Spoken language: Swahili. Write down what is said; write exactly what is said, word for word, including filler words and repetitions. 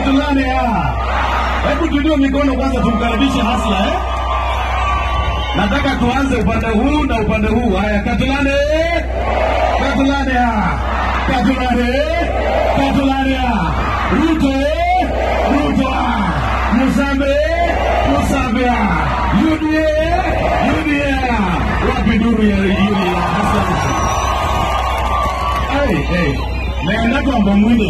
Katulani ya. Hebu tuinue mikono kwanza tumkaribishe hasla eh. Nataka tuanze upande huu na upande huu. Haya, Katulani. Katulani ya. Katulani. Katulani ya. Ruto. Ruto. Musabe. Musabe. U D A. U D A. Wapi duru ya yule hasla. Hey, hey. Naenda kwa mbongo.